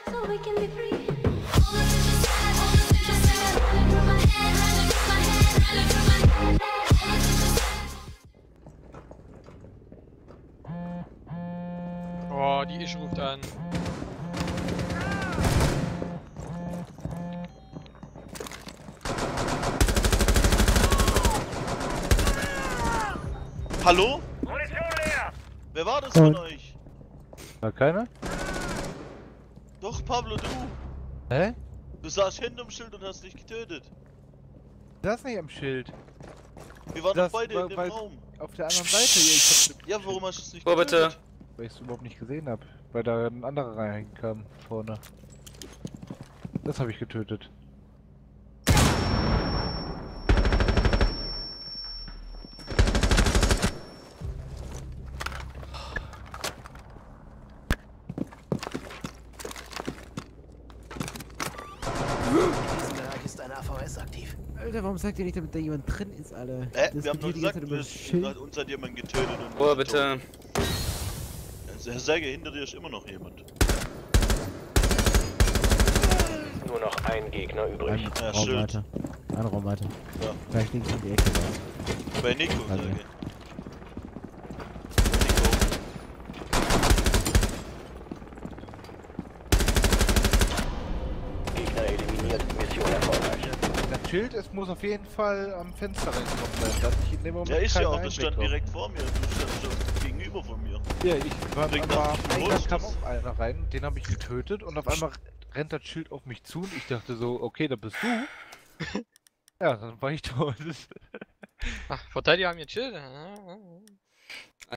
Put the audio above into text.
so we can be free. Oh, die Isch ruft an. Hallo? Munition leer! Wer war das von euch? War keiner? Doch, Pablo, du. Hä? Du saßt hinterm Schild und hast dich getötet. Das nicht am Schild. Wir waren Das doch beide in dem war- Raum. Auf der anderen Seite hier. Ja, warum hast du es nicht Wo bitte? getötet? Weil ich es überhaupt nicht gesehen habe. Weil da ein anderer reinkam vorne. Das habe ich getötet. In diesem Bereich ist ein AVS aktiv. Alter, warum sagt ihr nicht, damit da jemand drin ist, Alter? Wir haben doch gesagt, uns hat jemand getötet und... Ruhe bitte. Herr Säge, hinter dir ist immer noch jemand. Nur noch ein Gegner übrig. Ja, Raum Schild. weiter. Ein Raum weiter. Ja. Gleich links in die Ecke. Bei Nico, Also. Säge. Nico. Gegner eliminiert. Mission erfolgreich. Das Schild, es muss auf jeden Fall am Fenster reinkommen sein. Da hatte ich in dem Moment Ja, ist ja keinen auch, das stand Einblick direkt vor mir. Du standst schon gegenüber von mir. drauf. Ja, ich war Bringt aber auch am nicht Eingang Wurst, kam das- auch einer rein, den habe ich getötet und auf einmal rennt das Schild auf mich zu und ich dachte so, okay, da bist du. Ja, dann war ich tot. Ach, Verteidiger haben jetzt Schild.